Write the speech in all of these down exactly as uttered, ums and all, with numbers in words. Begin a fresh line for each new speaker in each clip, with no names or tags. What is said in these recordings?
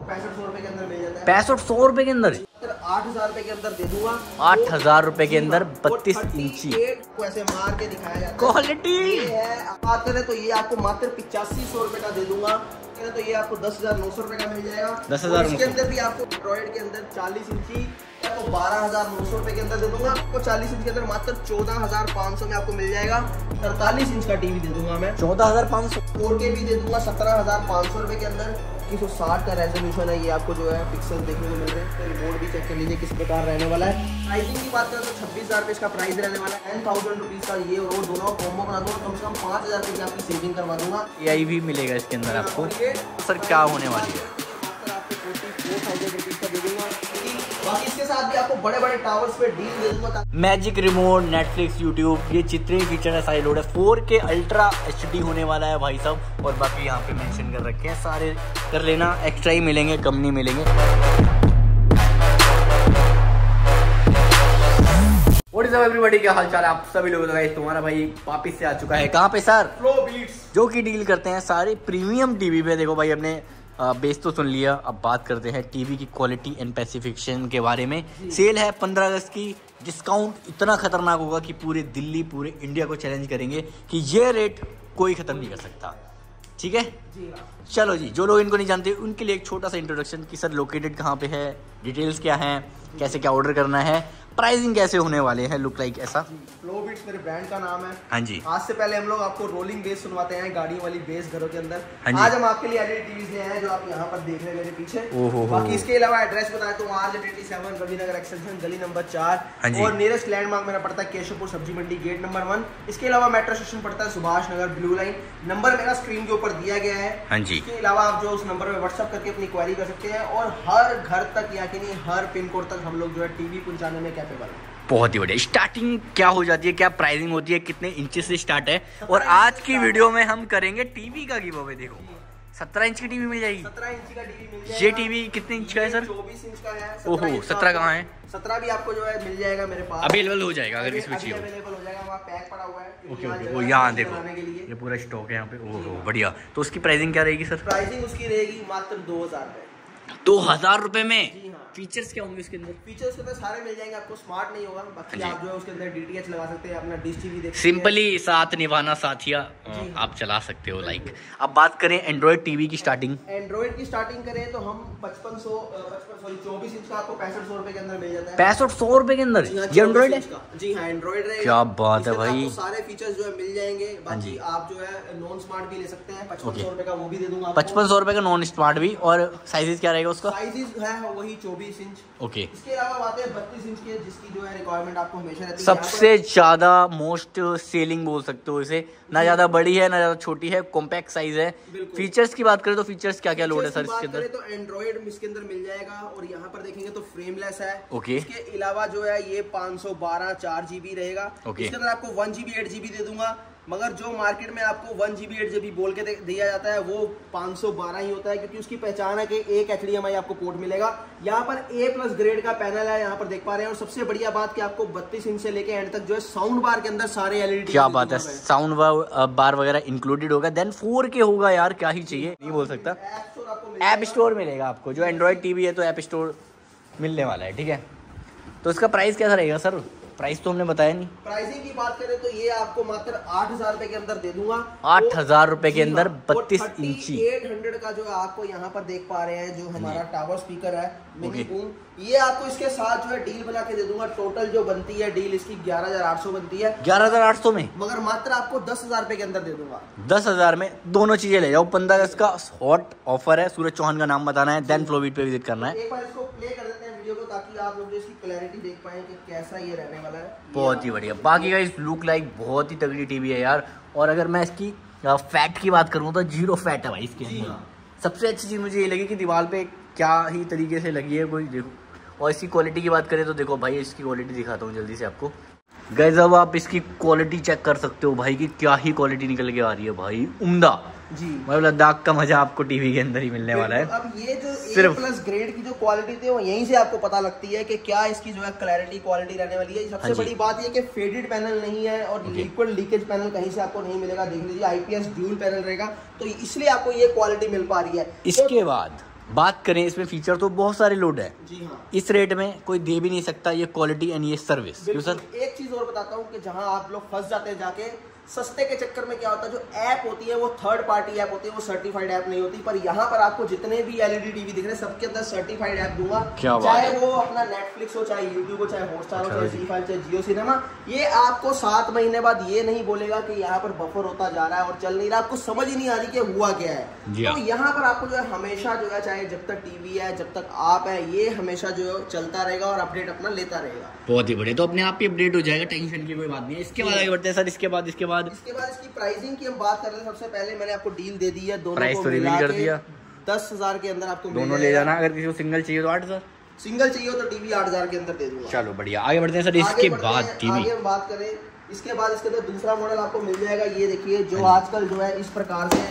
पैंसठ सौ रुपए के अंदर मिल जाता है।
पैंसठ सौ रुपए के अंदर
आठ हजार रुपए के अंदर दे दूंगा।
आठ हजार रुपए के अंदर बत्तीस इंची
को ऐसे मार के दिखाया जाता है।
क्वालिटी
है बात करें तो ये आपको मात्र पिचासी सौ रुपए का दे दूंगा। तो ये आपको दस हजार नौ सौ रुपए का मिल जाएगा।
दस हजार
इसके अंदर भी आपको एंड्रॉइड के अंदर चालीस इंची तो बारह हजार नौ सौ रुपए के अंदर दे दूंगा। आपको चालीस इंच के अंदर मात्र चौदह हजार पाँच सौ में आपको मिल जाएगा। अड़तालीस इंच का टीवी दे दूंगा मैं
चौदह हजार पाँच सौ।
फोर के भी दे दूंगा सत्रह हजार पाँच सौ रुपए के अंदर। एक सौ साठ का रेजोल्यूशन है। ये आपको जो है पिक्सल देखने को मिल रहे हैं। तो रिमोट भी चेक कर लीजिए किस प्रकार रहने वाला है। प्राइसिंग की बात करें तो छब्बीस हजार रुपये इसका प्राइस रहने वाला है। टेन थाउजेंड रुपीज का ये और वो दोनों कॉम्बो बना दूंगा। कम से कम पाँच हजार रुपये की आपकी सेविंग करवा दूंगा।
ए आई भी मिलेगा इसके अंदर आपको। सर क्या होने वाली है?
बाकी इसके साथ भी आपको बड़े बड़े टावर्स पे डील दे दूंगा।
मैजिक रिमोट, नेटफ्लिक्स, यूट्यूब, ये जितने फीचर है सारे लोड है। फोर के अल्ट्रा एच डी होने वाला है भाई साहब। और बाकी यहाँ पे मेंशन कर रखे हैं सारे, कर लेना। एक्स्ट्रा ही मिलेंगे, कम नहीं मिलेंगे। व्हाट इज अप एवरीबॉडी, क्या हाल चाल है आप सभी लोगों का? तुम्हारा भाई वापिस से आ चुका है। कहाँ पे सर?
फ्लो बीट्स,
जो कि डील करते हैं सारे प्रीमियम टीवी पे। देखो भाई, हमने बेस तो सुन लिया, अब बात करते हैं टीवी की क्वालिटी एंड स्पेसिफिकेशन के बारे में। सेल है पंद्रह अगस्त की। डिस्काउंट इतना खतरनाक होगा कि पूरे दिल्ली, पूरे इंडिया को चैलेंज करेंगे कि ये रेट कोई खत्म नहीं कर सकता। ठीक है
जी।
चलो जी, जो लोग इनको नहीं जानते उनके लिए एक छोटा सा इंट्रोडक्शन कि सर लोकेटेड कहाँ पे है, डिटेल्स क्या हैं, कैसे क्या ऑर्डर करना है, प्राइसिंग कैसे होने वाले हैं, लुक लाइक ऐसा।
फ्लो बीट्स मेरे ब्रांड का नाम है।
हाँ जी।
आज से पहले हम लोग आपको रोलिंग बेस सुनवाते हैं, गाड़ियों वाली बेस घरों के अंदर।
हाँ
आज हम आपके लिए एलईडी टीवीज ले आए हैं जो आप यहाँ पर देख रहे हैं मेरे पीछे।
ओहो।
बाकी इसके अलावा एड्रेस बताएं तो R eighty seven Ravinagar extension गली नंबर चार।
हाँ जी।
और नियरेस्ट लैंडमार्क मेरा पड़ता है केशवपुर सब्जी मंडी गेट नंबर वन। इसके अलावा मेट्रो स्टेशन पड़ता है Subhash Nagar blue line. Number मेरा स्क्रीन के ऊपर दिया गया है।
हाँ जी।
इसके अलावा आप जो उस नंबर पे व्हाट्सअप करके अपनी क्वेरी कर सकते हैं। और हर घर तक या कि नहीं हर पिन कोड तक हम लोग जो है टीवी पहुंचाने में कैपेबल है।
बहुत ही बढ़िया। स्टार्टिंग क्या हो जाती है, क्या प्राइसिंग होती है, कितने इंच से स्टार्ट है? और आज की वीडियो में हम करेंगे टीवी का गिव अवे। देखो सत्रह इंच की टीवी मिल जाएगी।
सत्रह इंच का टीवी मिल जाएगा।
ये टीवी कितने इंच का है सर?
चौबीस इंच का है।
ओहो, सत्रह कहाँ है?
सत्रह भी आपको जो है मिल जाएगा मेरे पास।
अवेलेबल हो जाएगा अगर इसमें चाहिए।
अवेलेबल हो जाएगा, वहाँ पैक पड़ा हुआ है।
ओके ओके, वो यहाँ देखो ये पूरा स्टॉक है यहाँ पे। ओहो बढ़िया। तो उसकी प्राइसिंग क्या रहेगी सर?
प्राइसिंग उसकी रहेगी मात्र दो हजार रुपए।
दो हजार रुपए में?
जी हाँ।
फीचर्स क्या होंगे इसके अंदर?
फीचर्स के अंदर सारे मिल जाएंगे आपको। स्मार्ट नहीं होगा, बाकी आप जो है उसके अंदर डीटीएच लगा सकते हैं, अपना डिश टीवी देख सकते हैं।
सिंपली साथ निभाना साथिया आप चला सकते हो लाइक। अब बात करें एंड्रॉइड टीवी की स्टार्टिंग।
एंड्रॉइड की स्टार्टिंग करें तो हम पचपन सौ पचपन सॉरी चौबीस इंच का आपको पैंसठ सौ रुपए के अंदर मिल जाता है।
पैंसठ सौ रुपए के अंदर ये एंड्रॉइड है?
जी हाँ, एंड्रॉइड रहेगा।
क्या बात है भाई।
सारे फीचर्स जो है मिल जाएंगे। बाकी आप जो है नॉन स्मार्ट भी ले सकते हैं। पचपन सौ रुपए का वो भी दे दूंगा।
पचपन सौ रुपए का नॉन स्मार्ट भी। और साइजेस क्या रहेगा उसका?
साइजेस है वही चौबीस इंच।
ओके।
इसके अलावा बात है बत्तीस इंच की, जिसकी जो है रिक्वायरमेंट आपको हमेशा रहती है।
सबसे ज्यादा मोस्ट सेलिंग बोल सकते हो इसे। ना ज्यादा बड़ी है ना ज्यादा छोटी है, कॉम्पैक्ट साइज है। फीचर्स की बात करें तो फीचर्स क्या क्या लोड है सर इसके अंदर?
तो एंड्रॉइड इसके अंदर मिल जाएगा। और यहाँ पर देखेंगे तो फ्रेमलेस है।
ओके।
इसके अलावा जो है ये पाँच सौ बारह चार जीबी रहेगा।
ओके।
इसके अंदर आपको वन जीबी एट जीबी दे दूंगा। मगर जो मार्केट में आपको वन जीबी एट जीबी बोल के दिया जाता है वो पाँच सौ बारह ही होता है, क्योंकि उसकी पहचान है कि एक एच डी एम आई आपको पोर्ट मिलेगा। यहाँ पर ए प्लस ग्रेड का पैनल है, यहाँ पर देख पा रहे हैं। और सबसे बढ़िया बात कि आपको बत्तीस इंच से लेके एंड तक जो है साउंड बार के अंदर सारे एलईडी।
क्या बात है, साउंड बार वगैरह इंक्लूडेड होगा। देन फोर के होगा यार, क्या ही चाहिए, नहीं बोल सकता। ऐप स्टोर मिलेगा आपको। जो एंड्रॉइड टीवी है तो ऐप स्टोर मिलने वाला है। ठीक है, तो इसका प्राइस कैसा रहेगा सर? प्राइस तो हमने बताया नहीं।
प्राइसिंग की बात करें तो ये आपको मात्र आठ हजार रुपए के अंदर दे दूंगा।
आठ हजार रुपए के अंदर बत्तीस इंची
एट हंड्रेड का जो आपको यहाँ पर देख पा रहे हैं, जो हमारा टावर स्पीकर है मिनी बूम, ये आपको इसके साथ जो है डील बना के दे दूंगा। टोटल जो बनती है डील इसकी ग्यारह हजार आठ सौ बनती है।
ग्यारह हजार आठ सौ में?
मगर मात्र आपको दस हजार रुपए के अंदर दे दूंगा।
दस हजार में दोनों चीजें ले जाओ। पंद्रह अगस्त का हॉट ऑफर है। सूरज चौहान का नाम बताना है, देन फ्लोबीट पे विजिट करना है।
एक बार इसको प्ले कर देते हैं वीडियो को, ताकि आप लोग इसकी क्लैरिटी देख पाए कि कैसा ये रहने वाला है।
बहुत ही बढ़िया। बाकी गाइस लुक लाइक बहुत ही तगड़ी टीवी है यार। और अगर मैं इसकी फैट की बात करूँ तो जीरो फैट है भाई इसके अंदर। सबसे अच्छी चीज मुझे ये लगी कि दीवार पे क्या ही तरीके से लगी है कोई, देखो। और इसकी क्वालिटी की बात करें तो देखो भाई, इसकी क्वालिटी दिखाता हूँ जल्दी से आपको। गाइस अब आप इसकी क्वालिटी चेक कर सकते हो भाई कि क्या ही क्वालिटी निकल के आ रही है भाई, उम्दा जी। मतलब लद्दाख का मजा आपको टीवी के अंदर ही मिलने वाला है।
अब ये जो सिर्फ प्लस ग्रेड की जो क्वालिटी थी वो यहीं से आपको पता लगती है कि क्या इसकी जो है क्लैरिटी क्वालिटी रहने वाली है। सबसे बड़ी बात ये कि फेडेड पैनल नहीं है और लिक्विड लीकेज पैनल कहीं से आपको नहीं मिलेगा। देख लीजिए आईपीएस ड्यूल पैनल रहेगा, तो इसलिए आपको ये क्वालिटी मिल पा रही है।
इसके बाद बात करें इसमें फीचर तो बहुत सारे लोड है
जी हाँ,
इस रेट में कोई दे भी नहीं सकता ये क्वालिटी एंड ये सर्विस। क्यों सर?
एक चीज और बताता हूँ कि जहां आप लोग फंस जाते हैं जाके सस्ते के चक्कर में, क्या होता है जो ऐप होती है वो थर्ड पार्टी ऐप होती है, वो सर्टिफाइड ऐप नहीं होती। पर यहाँ पर आपको जितने भी एलईडी टीवी दिख रहे हैं सबके अंदर सर्टिफाइड ऐप दूंगा, चाहे वो अपना नेटफ्लिक्स हो, चाहे यूट्यूब हो, चाहे हॉटस्टार हो, चाहे ज़ी फाइव, चाहे जियो सिनेमा। ये आपको सात महीने बाद ये नहीं बोलेगा कि यहाँ पर बफर होता जा रहा है और चल नहीं रहा, आपको समझ ही नहीं आ रही कि हुआ क्या है। तो यहाँ पर आपको जो है हमेशा जो है, चाहे जब तक टीवी है, जब तक आप है, ये हमेशा जो है चलता रहेगा और अपडेट अपना लेता रहेगा।
बहुत ही बढ़िया, तो अपने आप ही अपडेट हो जाएगा, टेंशन की कोई बात नहीं है। इसके बाद आगे बढ़ते हैं सर। इसके बाद इसके बाद
इसके बाद इसकी प्राइसिंग की हम बात कर रहे हैं। सबसे पहले मैंने आपको डील दे दी है, दोनों
प्राइस
को
तो रिवील कर दिया।
दस हजार के अंदर आपको
दोनों ले जाना। अगर किसी को सिंगल चाहिए तो आठ हजार,
सिंगल चाहिए हो तो टीवी आठ हजार के अंदर दे दूंगा।
चलो बढ़िया, आगे बढ़ते हैं सर। इसके बाद टीवी
आगे हम बात करें, इसके बाद इसके अंदर दूसरा मॉडल आपको मिल जाएगा। ये देखिए जो आजकल जो है इस प्रकार से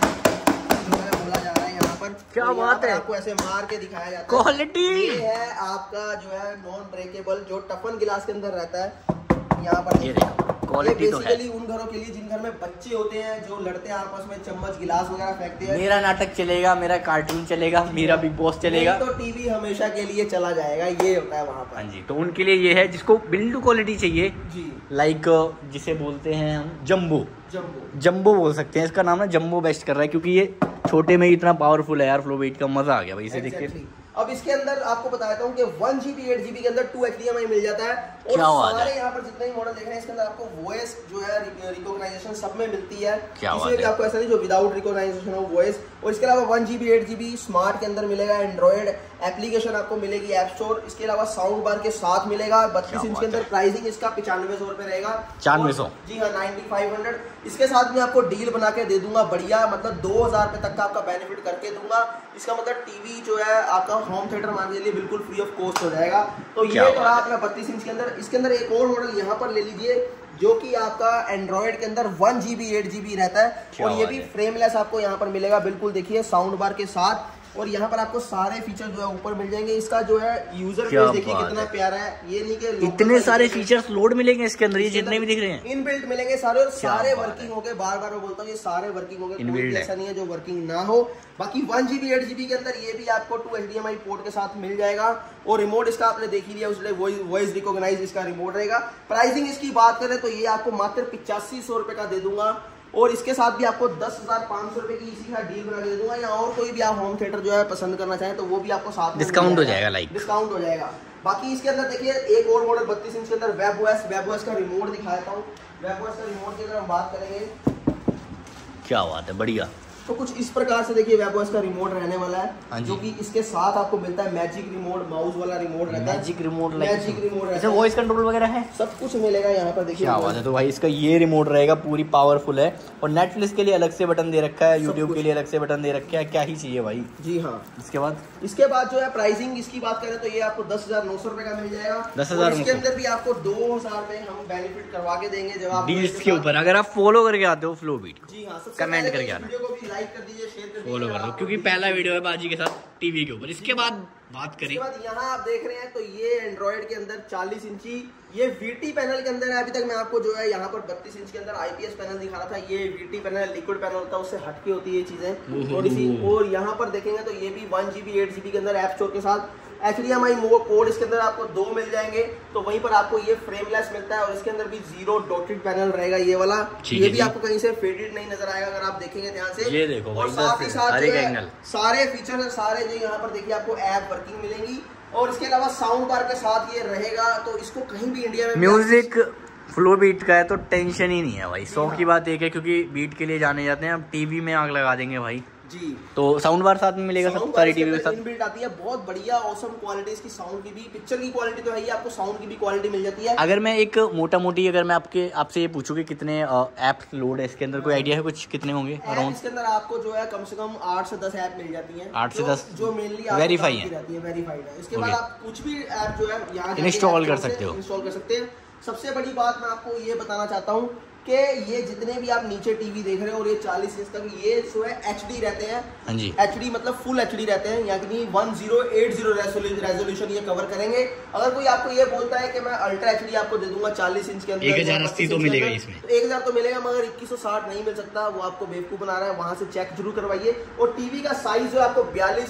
जो है बोला जा रहा है यहाँ पर,
क्या बात है,
आपको ऐसे मार के दिखाया जाता है।
क्वालिटी
ये है आपका जो है नॉन ब्रेकेबल, जो टफन गिलास के अंदर रहता है। यहाँ पर
ये देखो क्वालिटी तो है।
उन घरों के लिए जिन घर में बच्चे होते हैं, जो लड़ते हैं आपस में, चम्मच गिलास वगैरह फेंकते हैं।
मेरा नाटक चलेगा, मेरा कार्टून चलेगा, मेरा बिग बॉस चलेगा,
तो टीवी हमेशा के लिए चला जाएगा। ये होता है वहाँ पर।
हाँ जी, तो उनके लिए ये है जिसको बिल्ड क्वालिटी चाहिए
जी,
लाइक जिसे बोलते हैं हम जम्बो
जम्बो
जम्बो बोल सकते हैं। इसका नाम है जम्बो बेस्ट कर रहा है, क्योंकि ये छोटे में ही इतना पावरफुल है यार। फ्लो वेट का मजा आ गया भाई इसे देख के।
अब इसके अंदर आपको बताता हूँ कि वन जीबी एट जीबी के अंदर two H D M I मिल जाता है। और
क्या
सारे यहाँ पर जितने भी मॉडल देख रहे हैं इसके अंदर आपको वॉइस जो है रिकॉग्नाइजेशन सब में मिलती है। इसमें भी आपको ऐसा नहीं जो विदाउट रिकॉग्नाइजेशन हो वॉइस। और इसके अलावा one GB eight GB smart के अंदर मिलेगा, एंड्रॉइड एप्लीकेशन आपको मिलेगी ऐप स्टोर। इसके अलावा साउंड बार के साथ मिलेगा। बत्तीस इंच के अंदर प्राइसिंग इसका पिचानवे सौ रुपए रहेगा,
चानवे सौ
जी हाँ, नाइनटी फाइव हंड्रेड। इसके साथ में आपको डील बना के दे दूंगा बढ़िया, मतलब दो हजार रुपए तक का आपका बेनिफिट करके दूंगा। इसका मतलब टीवी जो है आपका होम थिएटर मान के लिए बिल्कुल फ्री ऑफ कॉस्ट हो जाएगा। तो ये तो आपका बत्तीस इंच के अंदर। इसके अंदर एक और मॉडल यहाँ पर ले लीजिए जो कि आपका एंड्रॉइड के अंदर वन जीबी एट जीबी रहता है और ये भी फ्रेमलेस आपको यहाँ पर मिलेगा। बिल्कुल देखिए साउंड बार के साथ, और यहाँ पर आपको सारे फीचर जो है ऊपर मिल जाएंगे। इसका जो है यूजर बेस देखिए कितना प्यारा है। ये नहीं कि
इतने सारे फीचर्स लोड मिलेंगे इसके अंदर, ये जितने भी दिख रहे हैं
इनबिल्ट मिलेंगे सारे, और सारे वर्किंग हो गए। बार बार मैं बोलता हूँ ये सारे वर्किंग हो गए, कोई ऐसा नहीं है जो वर्किंग ना हो। बाकी वन जीबी एट जीबी के अंदर ये भी आपको two H D M I port के साथ मिल जाएगा। और रिमोट इसका आपने देख ही लिया, उसने वॉइस रिकॉग्नाइज इसका रिमोट रहेगा। प्राइसिंग इसकी बात करें तो ये आपको मात्र पिचासी सौ रुपए का दे दूंगा। और इसके साथ भी आपको दस हजार पाँच सौ रुपए की इसी का डील बना के दे दूंगा। या और कोई भी आप होम थिएटर जो है पसंद करना चाहें तो वो भी आपको साथ में
डिस्काउंट हो जाएगा, लाइक
डिस्काउंट हो जाएगा। बाकी इसके अंदर देखिए एक और मॉडल बत्तीस इंच के अंदर वेब ओएस वेब ओएस का रिमोट दिखाता हूँ। वेब ओएस का रिमोट की अगर हम बात करेंगे,
क्या बात है, बढ़िया।
तो कुछ इस प्रकार से देखिए वेब ओएस का रिमोट रहने वाला है, जो कि इसके साथ आपको मिलता है। मैजिक रिमोट, माउस वाला रिमोट रहता है।
मैजिक रिमोट,
मैजिक रिमोट रहता है,
वॉइस कंट्रोल वगैरह है,
सब कुछ मिलेगा यहाँ पर। देखिए
क्या बात है। तो भाई इसका ये रिमोट रहेगा, पूरी पावरफुल है। और नेटफ्लिक्स के लिए अलग से बटन दे रखा है, यूट्यूब के लिए अलग से बटन दे रखा है, क्या ही चाहिए भाई।
जी हाँ।
इसके बाद
इसके बाद जो है प्राइसिंग इसकी बात करें तो ये आपको दस हजार नौ सौ रुपए का मिल जाएगा।
दस हजार
इसके अंदर भी आपको दो हजार में हम बेनिफिट करवा के देंगे जब आप
डील्स के ऊपर। अगर आप फॉलो करके आते हो फ्लो बीट को,
जी हाँ,
कमेंट करके आना,
वीडियो को भी लाइक कर दीजिए, शेयर कर दीजिए,
फॉलो कर लो, क्योंकि पहला वीडियो है बाजी के साथ टीवी के ऊपर। इसके बाद बात करें,
इसके बाद यहाँ आप देख रहे हैं तो ये एंड्रॉइड के अंदर चालीस इंची ये वीटी पैनल के अंदर है। अभी तक मैं आपको जो है यहाँ पर बत्तीस इंच के अंदर आईपीएस पैनल दिखा रहा था। ये वीटी पैनल लिक्विड पैनल होता है, उससे हटके होती है ये चीजें थोड़ी सी। और यहाँ पर देखेंगे तो ये भी वन जीबी एट जीबी के अंदर ऐप स्टोर के साथ H D M I code इसके अंदर आपको दो मिल जाएंगे। तो वहीं पर आपको ये फ्रेमलेस मिलता है और इसके अंदर भी जीरो डॉटेड पैनल रहेगा ये वाला। ये भी आपको कहीं से फेडेड नहीं नजर आएगा अगर आप देखेंगे ध्यान से।
ये देखो
और साथ ही साथ सारे फीचर सारे जो यहाँ पर देखिए आपको ऐप वर्किंग मिलेंगी। और इसके अलावा साउंड बार के साथ ये रहेगा, तो इसको कहीं भी इंडिया में
म्यूजिक फ्लो बीट का है तो टेंशन ही नहीं है भाई। सौ की बात एक है, क्योंकि बीट के लिए जाने जाते हैं, अब टीवी में आग लगा देंगे भाई
जी।
तो साउंड बार साथ में मिलेगा, सब सारी टीवी के साथ
इनबिल्ट आती है। बहुत बढ़िया ऑसम क्वालिटी इसकी साउंड की भी, पिक्चर की क्वालिटी तो है ही, आपको साउंड की भी क्वालिटी मिल जाती है।
अगर मैं एक मोटा मोटी अगर मैं आपके आपसे ये पूछूं कि कितने ऐप लोड है इसके अंदर, कोई आइडिया है कुछ कितने होंगे अराउंड?
इसके अंदर आपको जो है कम से कम आठ से दस ऐप मिल जाती है।
आठ से दस
जो मेनली
वेरीफाई है,
वेरीफाइड है। इसके बाद आप कुछ भी ऐप जो है यहाँ
इंस्टॉल कर सकते हो,
इंस्टॉल कर सकते हैं। सबसे बड़ी बात मैं आपको ये बताना चाहता हूँ कि ये जितने भी आप नीचे टीवी देख रहे हो और ये चालीस इंच तक ये जो है एचडी रहते हैं।
हाँ जी,
एचडी मतलब फुल एचडी रहते हैं, यानी one zero eight zero resolution ये कवर करेंगे। अगर कोई आपको ये बोलता है कि मैं अल्ट्रा एचडी आपको दे दूंगा चालीस इंच के अंदर,
एक हजार अस्सी तो मिलेगा इसमें,
तो एक हजार तो मिलेगा, मगर इक्कीस सौ साठ नहीं मिल सकता। वो आपको बेवकूफ बना रहा है, वहां से चेक जरूर करवाइए। और टीवी का साइज जो आपको बयालीस इंच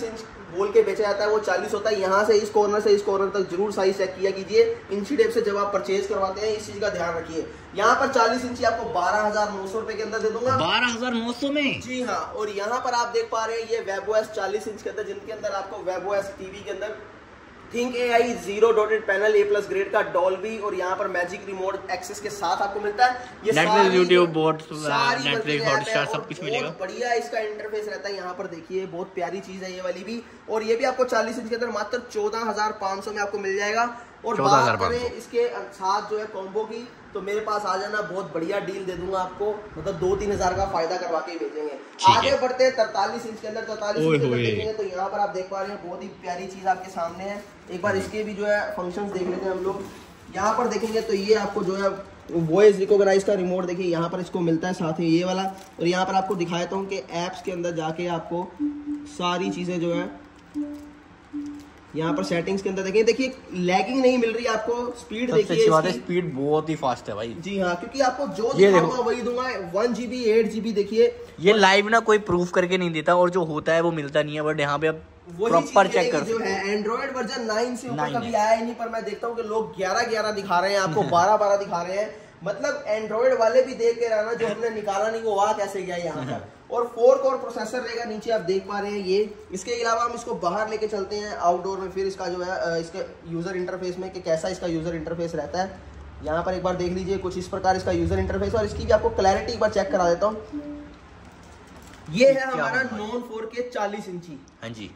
बोल के बेचा जाता है वो चालीस होता है। यहाँ से इस कॉर्नर से इस कॉर्नर तक जरूर साइज चेक किया कीजिए इंची टेप से जब आप परचेज करवाते हैं, इस चीज का ध्यान रखिए। यहाँ पर चालीस इंची आपको बारह हजार नौ सौ रुपए के अंदर दे दूंगा।
बारह हजार नौ सौ में?
जी हाँ। और यहाँ पर आप देख पा रहे हैं ये वेबओएस चालीस इंच के अंदर, जिनके अंदर आपको वेबओएस टीवी के अंदर think AI zero dotted panel A plus grade का डॉल्बी और यहाँ पर मैजिक रिमोट एक्सेस के साथ आपको मिलता है। ये
नेटफ्लिक्स, यूट्यूब, नेटफ्लिक्स, हॉटस्टार सब कुछ मिलेगा।
बढ़िया इसका इंटरफेस रहता है। यहाँ पर देखिए बहुत प्यारी चीज है ये वाली भी। और ये भी आपको चालीस इंच के अंदर मात्र चौदह हजार पाँच सौ में आपको मिल जाएगा। और बात करें इसके साथ जो है कॉम्बो की, तो मेरे पास आ जाना, बहुत बढ़िया डील दे दूंगा आपको, मतलब दो तीन हजार का फायदा करवा के भेजेंगे। आगे बढ़ते हैं तैंतालीस इंच के अंदर। तैंतालीस इंच के अंदर देखेंगे तो यहाँ पर आप देख पा रहे हैं बहुत ही प्यारी चीज आपके सामने है। एक बार इसके भी जो है फंक्शंस देख लेते हैं हम लोग। यहाँ पर देखेंगे तो ये आपको जो है वॉइस रिकॉग्नाइज का रिमोट देखिए यहाँ पर इसको मिलता है, साथ ही ये वाला। और यहाँ पर आपको दिखाया हूँ कि एप्स के अंदर जाके आपको सारी चीजें जो है यहाँ पर सेटिंग्स के अंदर देखिए देखिए लैगिंग नहीं मिल रही आपको। स्पीड देखिए,
स्पीड बहुत ही फास्ट है भाई।
जी हाँ, क्योंकि आपको जो दिखाऊंगा वही दूंगा। वन जीबी एट जीबी देखिए
ये लाइव ना कोई प्रूफ करके नहीं देता, और जो होता है वो मिलता नहीं है। बट यहाँ पे अब प्रॉपर चेक कर
जो है एंड्रॉइड वर्जन नाइन से ऊपर कभी आया ही नहीं, पर मैं देखता हूँ कि लोग ग्यारह ग्यारह दिखा रहे हैं, आपको बारह बारह दिखा रहे हैं। मतलब एंड्रॉइड वाले भी देख के रहना, जो हमने निकाला नहीं वो वहां कैसे गया यहाँ पर। और फोर कोर प्रोसेसर रहेगा नीचे, आप देख पा रहे हैं ये। इसके अलावा हम इसको बाहर लेके चलते हैं आउटडोर में, फिर इसका जो है इसके यूजर इंटरफेस में कि कैसा इसका यूजर इंटरफेस रहता है। यहाँ पर एक बार देख लीजिए कुछ इस प्रकार इसका यूजर इंटरफेस। और इसकी भी आपको क्लैरिटी एक बार चेक करा देता हूँ। ये है हमारा नॉन फोर के चालीस इंची।
हाँ जी,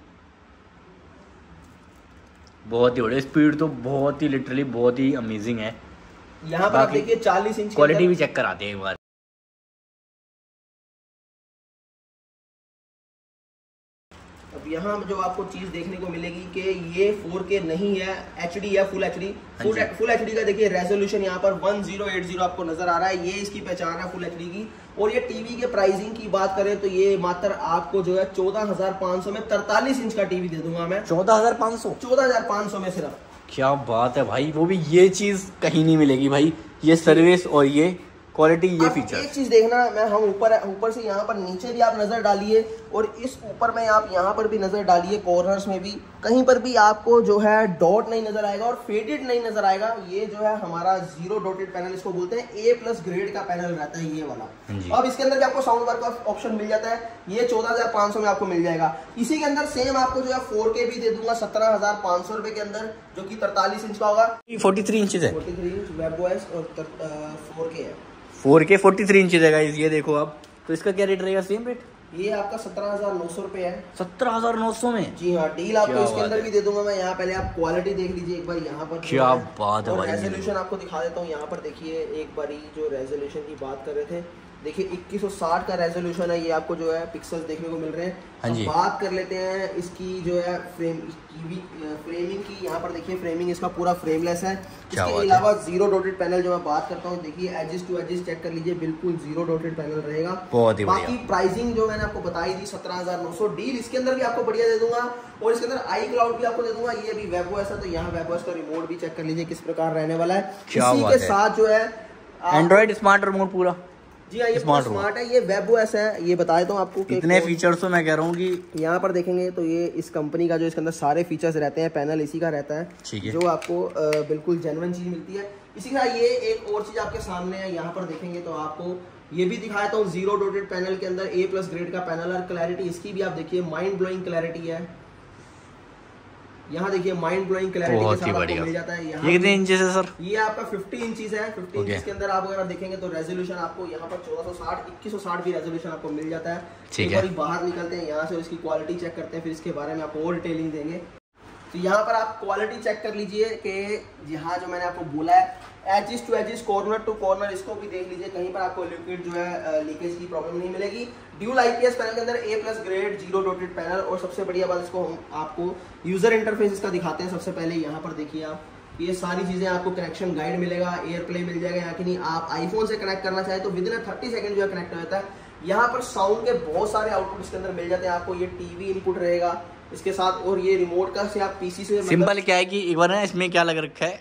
बहुत ही बड़े, स्पीड तो बहुत ही लिटरली बहुत ही अमेजिंग है।
यहाँ पर आप देखिए चालीस इंच
क्वालिटी भी चेक कराते हैं एक बार।
अब यहाँ जो आपको चीज देखने को मिलेगी कि ये फोर के नहीं है, एचडी है, full HD. Full full HD का देखिए रेजोल्यूशन यहाँ पर वन जीरो एट जीरो आपको नजर आ रहा है। ये इसकी पहचान है फुल एचडी की। और ये टीवी के प्राइसिंग की बात करें तो ये मात्र आपको जो है चौदह हजार पाँच सौ में तरतालीस इंच का टीवी दे दूंगा मैं।
चौदह हजार पाँच सौ
चौदह हजार पाँच सौ में सिर्फ।
क्या बात है भाई, वो भी ये चीज कहीं नहीं मिलेगी भाई, ये सर्विस और ये क्वालिटी, ये फीचर।
एक चीज देखना, मैं हम ऊपर ऊपर से यहाँ पर नीचे भी आप नजर डालिए और इस ऊपर में आप यहाँ पर भी नजर डालिए, कॉर्नर्स में भी कहीं पर भी आपको जो है डॉट नहीं नजर आएगा और फेडेड नहीं नजर आएगा। ये जो है हमारा जीरो डॉटेड पैनल इसको बोलते हैं, ए प्लस ग्रेड का पैनल रहता है ये वाला। अब इसके अंदर भी आपको साउंड वर्क का ऑप्शन मिल जाता है। ये चौदह हजार पाँच सौ में आपको मिल जाएगा। इसी के अंदर सेम आपको जो है फोर के भी दे दूंगा सत्रह हजार पाँच सौ रुपए के अंदर, जो की तरतालीस इंच का होगा।
फोर्टी थ्री इंच है,
फोर्टी थ्री इंच वेबओएस और फोर के है।
Four K forty three inch है गाइस, ये देखो आप। तो इसका क्या रेट रहेगा? सेम रेट,
ये आपका सत्रह हजार नौ सौ रुपए है।
सत्रह हजार नौ सौ में?
जी हाँ, डील आपको इसके अंदर भी दे दूंगा मैं। यहाँ पहले आप क्वालिटी देख लीजिए एक बार यहाँ पर।
क्या बात है भाई।
रेजोल्यूशन आपको दिखा देता हूँ। यहाँ पर देखिए एक बार जो रेजोल्यूशन की बात कर रहे थे, देखिए इक्कीस सौ साठ का रेजोल्यूशन है। ये आपको जो है पिक्सल्स देखने को मिल रहे हैं।
हाँ जी।
बात कर लेते हैं इसकी जो है फ्रेम टीवी फ्रेमिंग की। यहाँ पर देखिए फ्रेमिंग इसका पूरा फ्रेमलेस है। इसके अलावा जीरो डॉटेड पैनल जो मैं बात करता हूँ, देखिए एजेस टू एजेस चेक कर लीजिए, बिल्कुल जीरो डॉटेड पैनल रहेगा।
बहुत ही
बाकी प्राइसिंग जो मैंने आपको बताई थी सत्रह हजार नौ सौ, डील इसके अंदर भी आपको बढ़िया दे दूंगा। और इसके अंदर आई क्लाउड भी आपको दे दूंगा। ये भी वेबओएस है, तो यहाँ वेबओएस का रिमोट भी चेक कर लीजिए किस प्रकार रहने वाला है। इसी के साथ जो है
एंड्रॉइड स्मार्ट रिमोट पूरा।
जी हाँ, ये स्मार्ट स्मार्ट है। ये वेबओएस है। ये बता देता हूँ आपको
कितने फीचर्स तो मैं कह रहा हूँ कि यहाँ
पर देखेंगे तो ये इस कंपनी का जो इसके अंदर सारे फीचर्स रहते हैं, पैनल इसी का रहता है,
ठीक है,
जो आपको बिल्कुल जेन्युइन चीज मिलती है। इसी का ये एक और चीज आपके सामने है। यहाँ पर देखेंगे तो आपको ये भी दिखाया था जीरो डॉटेड पैनल के अंदर ए प्लस ग्रेड का पैनल। और क्लैरिटी इसकी भी आप देखिए माइंड ब्लोइंग क्लैरिटी है। यहाँ देखिए माइंड ब्लोइंग क्लैरिटी के साथ आपको मिल जाता है। यहाँ
कितने इंचेस है सर?
ये आपका पचास इंचेस है। पचास okay. इंच के अंदर आप अगर देखेंगे तो रेजोल्यूशन आपको यहाँ पर चौदह सौ साठ, इक्कीस सौ साठ भी रेजोल्यूशन आपको मिल जाता है। ठीक है, बाहर निकलते हैं यहाँ से, इसकी क्वालिटी चेक करते हैं, फिर इसके बारे में आपको और डिटेलिंग देंगे। तो यहाँ पर आप क्वालिटी चेक कर लीजिए कि यहाँ जो मैंने आपको बोला है edges to edges, corner to corner, इसको भी देख लीजिए, कहीं पर आपको लिक्विड जो है लीकेज की प्रॉब्लम नहीं मिलेगी। ड्यूल आईपीएस पैनल के अंदर A plus grade zero dotted panel. और सबसे बढ़िया बात, इसको हम आपको यूजर इंटरफेस इसका दिखाते हैं। सबसे पहले यहाँ पर देखिए आप, ये सारी चीजें आपको कनेक्शन गाइड मिलेगा, एयर प्ले मिल जाएगा। यहाँ की नहीं, आप आईफोन से कनेक्ट करना चाहे तो विद इन थर्टी सेकंड जो है कनेक्ट हो जाता है। यहाँ पर साउंड के बहुत सारे आउटपुट इसके अंदर मिल जाते हैं आपको। ये टीवी इनपुट रहेगा इसके साथ, और ये रिमोट का से आप पीसी से
सिंपल क्या है कि एक बार ना इसमें क्या लग रखा है,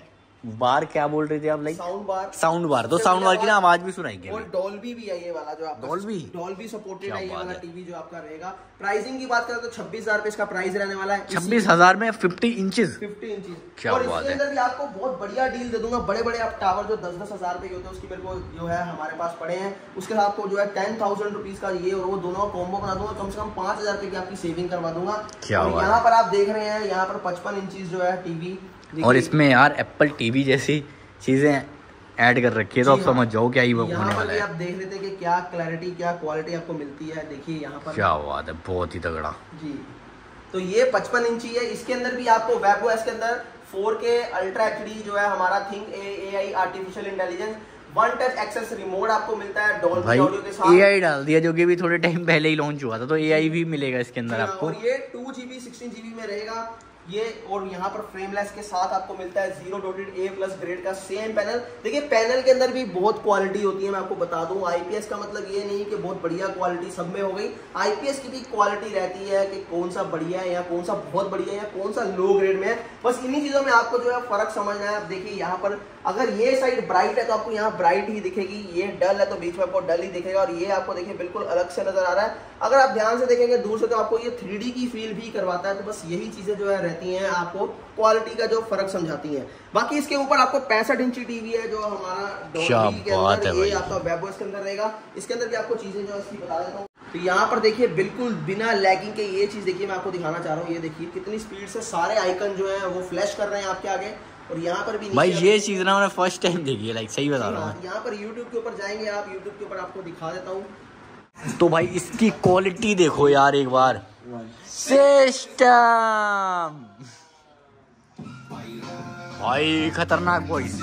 बार क्या बोल रहे थे आप? Like
sound bar,
sound bar तो साउंड बार की ना आवाज भी सुनाएंगे।
और डॉल्बी भी है ये वाला जो आपका,
डॉल्बी
डॉल्बी सपोर्टेड है ये वाला टीवी जो आपका रहेगा। प्राइसिंग की बात करें तो छब्बीस हजार रुपए इसका प्राइस रहने वाला है।
छब्बीस हजार में फिफ्टी इंचेस
फिफ्टी इंचेस
क्या
और
बात
इसके अंदर भी आपको बहुत बढ़िया डील दे दूंगा। बड़े बड़े आप टावर जो दस दस हजार रुपए के होते हैं उसकी मेरे को जो है हमारे पास पड़े हैं, उसके साथ आपको जो है टेन थाउजेंड रुपीज का ये और वो दोनों कॉम्बो बना दूंगा, कम से कम पांच हजार रुपए की आपकी सेविंग करवा दूंगा। यहाँ पर आप देख रहे हैं यहाँ पर पचपन इंचेस जो है टीवी,
और इसमें यार एप्पल टीवी जैसी चीजें ऐड कर रखी है तो आप हाँ। समझ जाओ क्या ही वो होने वाला है।
आप देख रहे थे कि क्या क्लैरिटी क्या क्वालिटी आपको मिलती है, देखिए यहाँ पर
क्या बात है, बहुत ही तगड़ा
जी। तो ये पचपन इंची है, इसके अंदर भी आपको वेबओएस के अंदर फोर के अल्ट्रा एचडी जो है हमारा think AI artificial intelligence one touch access remote आपको मिलता है डॉल्बी ऑडियो के साथ।
एआई डाल दिया जो कि भी थोड़े टाइम पहले ही लॉन्च हुआ था, तो एआई भी मिलेगा इसके अंदर आपको।
और ये टू जीबी सिक्सटीन जीबी में रहेगा ये, और यहाँ पर फ्रेमलेस के साथ आपको मिलता है zero dotted A plus grade का सेम पैनल। देखिए पैनल के अंदर भी बहुत क्वालिटी होती है, मैं आपको बता दूं। आईपीएस का मतलब ये नहीं कि बहुत बढ़िया क्वालिटी सब में हो गई, आईपीएस की भी क्वालिटी रहती है कि कौन सा बढ़िया है या कौन सा बहुत बढ़िया है या कौन सा लो ग्रेड में है। बस इन्हीं चीजों में आपको जो है फर्क समझना है। आप देखिए यहाँ पर अगर ये साइड ब्राइट है तो आपको यहाँ ब्राइट ही दिखेगी, ये डल है तो बीच में आपको डल ही दिखेगा, और ये आपको देखिए बिल्कुल अलग से नजर आ रहा है। अगर आप ध्यान से देखेंगे दूर से तो आपको ये थ्री डी की फील भी करवाता है। तो बस यही चीजें जो है रहती हैं, आपको क्वालिटी का जो फर्क समझाती हैं। बाकी इसके ऊपर आपको पैंसठ इंची टीवी है जो हमारा डॉल्बी के अंदर, ये आपका वेबओएस के अंदर रहेगा। इसके अंदर भी आपको चीजें जो इसकी बता देता हूँ। तो यहाँ पर देखिए बिल्कुल बिना लैगिंग के ये चीज देखिए मैं आपको दिखाना चाह रहा हूँ। ये देखिए कितनी स्पीड से सारे आइकन जो है वो फ्लैश कर रहे हैं आपके आगे। और यहाँ पर भी
भाई ये चीज ना मैंने फर्स्ट टाइम देखी है, लाइक सही बता रहा हूँ।
यहाँ पर यूट्यूब के ऊपर जाएंगे आप, यूट्यूब के ऊपर आपको दिखा देता हूँ।
तो भाई इसकी क्वालिटी देखो यार एक बार, सिस्टम भाई खतरनाक वॉइस।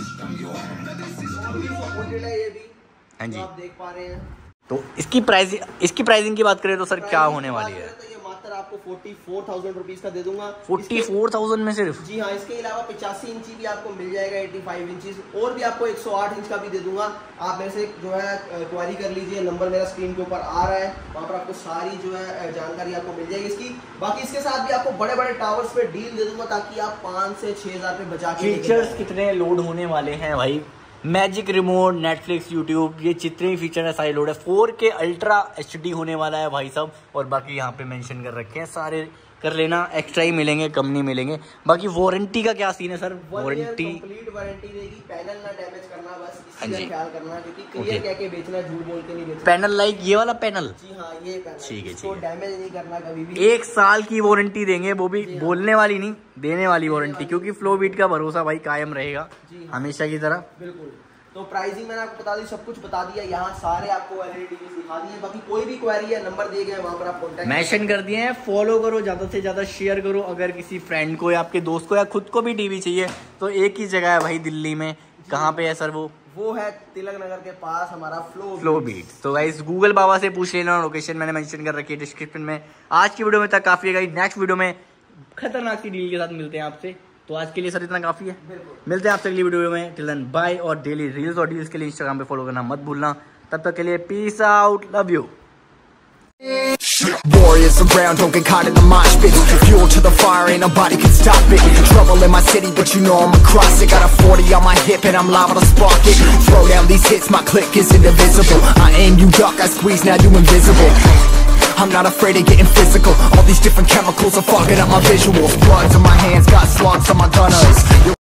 हाँ जी
आप देख पा रहे हैं।
तो इसकी प्राइसिंग इसकी प्राइसिंग की बात करें तो सर क्या होने वाली है?
तो ये मात्र आपको फोर्टी फोर थाउजेंड रुपीज का दे दूंगा।
फोर्टी फोर थाउजेंड में सिर्फ?
जी हाँ, इसके अलावा पचासी इंची भी आपको मिल जाएगा, एटी फाइव इंची, और भी आपको एक सौ आठ इंच का भी दे दूंगा। आप मेरे से जो है क्वारी कर लीजिए, नंबर मेरा स्क्रीन के ऊपर आ रहा है, वहाँ पर आपको सारी जो है जानकारी आपको मिल जाएगी इसकी। बाकी इसके साथ भी आपको बड़े बड़े टावर्स पे डील दे दूंगा ताकि आप पाँच से छह हजार रुपए बचा के।
फीचर्स कितने लोड होने वाले हैं भाई? मैजिक रिमोट, नेटफ्लिक्स, यूट्यूब, ये जितने भी फीचर है सारे लोड है। फोर के अल्ट्रा एचडी होने वाला है भाई साहब। और बाकी यहाँ पे मेंशन कर रखे हैं सारे, कर लेना, एक्स्ट्रा ही मिलेंगे, कम नहीं मिलेंगे। बाकी वारंटी का क्या सीन है सर? वारंटी
कंप्लीट वारंटी रहेगी, पैनल ना डैमेज करना, बस
हाँ
इसका ख्याल करना, क्योंकि क्लियर कह के बेचना, झूठ बोल के नहीं बेचना।
पैनल लाइक ये वाला पैनल?
जी हाँ, ये पैनल
ठीक है,
इसको डैमेज नहीं करना कभी भी।
एक साल की वारंटी देंगे, वो भी बोलने वाली नहीं, देने वाली वारंटी, क्योंकि फ्लो बीट का भरोसा भाई कायम रहेगा हमेशा की तरह।
बिल्कुल। तो प्राइसिंग मैंने आपको बता दी, सब कुछ बता दिया, यहाँ सारे आपको एलईडी टीवी दिखा दिए। बाकी कोई भी क्वेरी है, नंबर दिए गए वहाँ पर आप कॉन्टैक्ट
मेंशन कर दिए हैं। फॉलो करो, ज्यादा से ज्यादा शेयर करो। अगर किसी फ्रेंड को या आपके दोस्त को या खुद को भी टीवी चाहिए तो एक ही जगह है भाई दिल्ली में। कहाँ पे है सर वो?
वो है तिलक नगर के पास हमारा फ्लो
फ्लो बीट। तो गाइस गूगल बाबा से पूछ लेना, लोकेशन मैंने मेंशन कर रखी है डिस्क्रिप्शन में। आज की वीडियो में तक काफी है गाइस, नेक्स्ट वीडियो में खतरनाक सी डील के साथ मिलते हैं आपसे। तो आज के लिए सर इतना काफी है, मिलते हैं आपसे अगली वीडियो में। Till then bye. और डेली रील्स और डील्स के लिए इंस्टाग्राम पे फॉलो करना मत भूलना। तब तक के लिए peace out, love you.
Warriors around, don't get caught in the mosh pit. Fuel to the fire, ain't nobody can stop it. Trouble in my city, but you know I'm across it. Got a forty on my hip and I'm liable to spark it. Throw down these hits, my click is indivisible. I aim, you duck, I squeeze, now you invisible. I'm not afraid of getting physical. All these different chemicals are fogging up my visuals. Bloods on my hands, got slugs on my gunners.